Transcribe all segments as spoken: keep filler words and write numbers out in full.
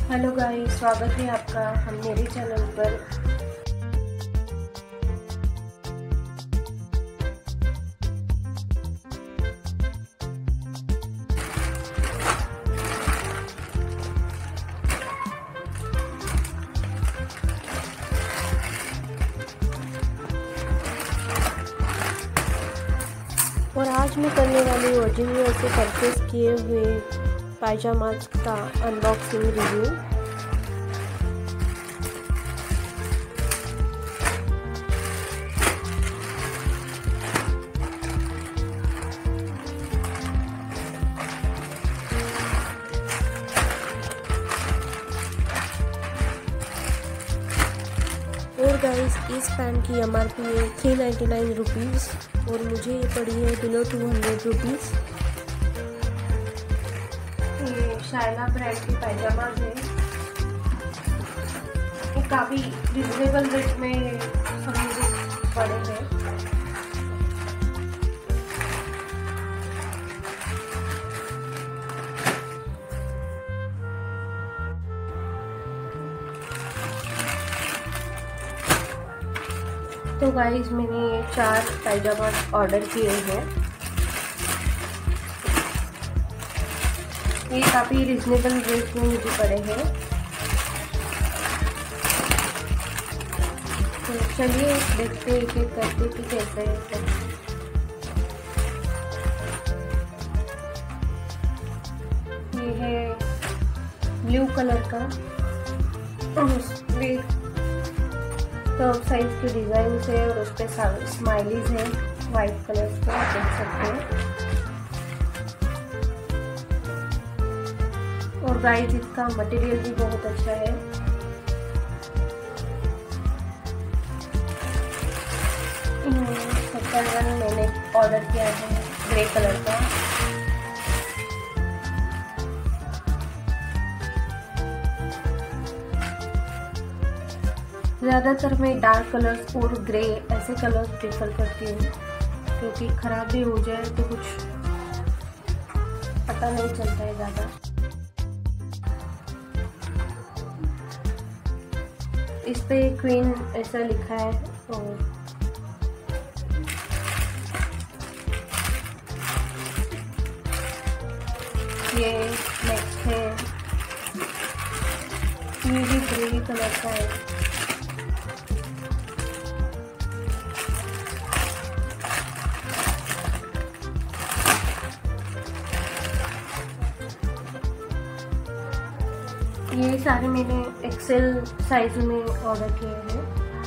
Hello guys, स्वागत है आपका हम मेरे चैनल पर। और आज मैं करने वाली ओरिजिनल से परचेस किए हुए पायजामास का अनबॉक्सिंग रिव्यू। और गाइस, इस पैंट की एम आर पी है थ्री नाइन्टी नाइन रुपीज़ और मुझे ये पड़ी है बिलो टू हंड्रेड रुपीज़। ये शायला ब्रांड की पायजामा है। ये काफ़ी रिजनेबल रेट में सब मुझे पड़े हैं। तो गाइस, मैंने ये चार पायजामा ऑर्डर किए हैं। ये काफ़ी रिजनेबल रेट में मुझे पड़े हैं। तो चलिए देखते हैं एक एक करके कि कैसे है। ये है ब्लू कलर का और उसमें तो साइज के डिजाइन है और उस पर स्माइलीज है वाइट कलर के, आप देख सकते हैं। और गाइस, इसका मटेरियल भी बहुत अच्छा है। सेकंड वन मैंने ऑर्डर किया है ग्रे कलर का। ज़्यादातर मैं डार्क कलर्स और ग्रे ऐसे कलर्स प्रेफर करती हूँ, क्योंकि ख़राब भी हो जाए तो कुछ पता नहीं चलता है ज़्यादा। इस पे क्वीन ऐसा लिखा है। और ये नेक्स्ट है, ये भी ग्रे कलर का है। ये सारे मैंने एक्सेल साइज में ऑर्डर किए हैं।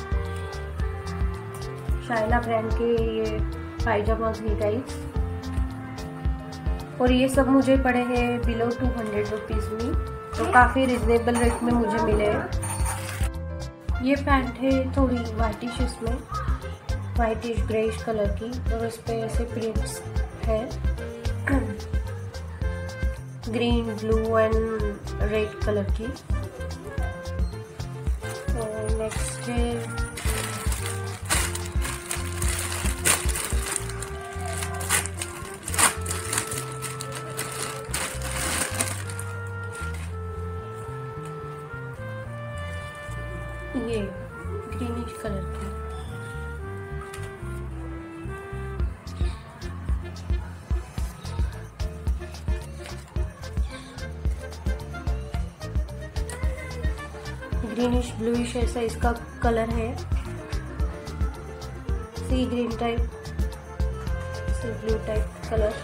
शायला ब्रांड के ये पायजामास है गाइस, और ये सब मुझे पड़े हैं बिलो टू हंड्रेड रुपीज़ में, तो काफ़ी रिजनेबल रेट में मुझे मिले हैं। ये पैंट है थोड़ी वाइटिश, इसमें वाइटिश ग्रेइश कलर की, और उस पर ऐसे प्रिंट्स है green, blue and red colour की। और नेक्स्ट है ये ग्रीनिश कलर की। ग्रीनिश ब्लूइश ऐसा इसका कलर है, sea green type, sea blue type colour.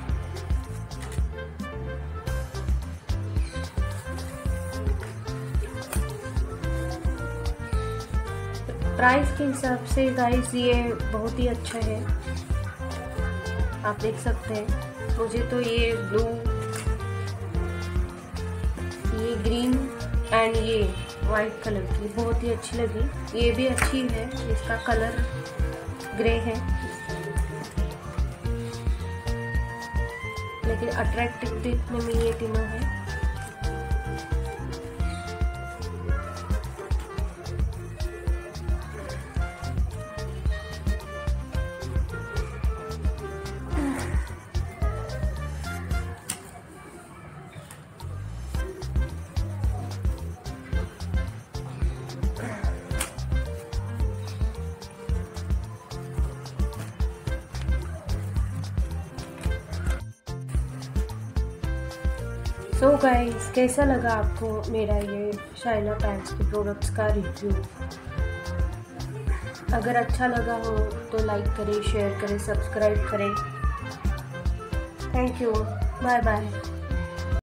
Price के हिसाब से गाइस ये बहुत ही अच्छा है, आप देख सकते हैं। मुझे तो ये ब्लू, ये ग्रीन एंड ये वाइट कलर की बहुत ही अच्छी लगी। ये भी अच्छी है, इसका कलर ग्रे है, लेकिन अट्रैक्टिव दिखने में ये तीनों है। सो गाइस, कैसा लगा आपको मेरा ये शाइना पैंट्स के प्रोडक्ट्स का रिव्यू? अगर अच्छा लगा हो तो लाइक करें, शेयर करें, सब्सक्राइब करें। Thank you, bye bye.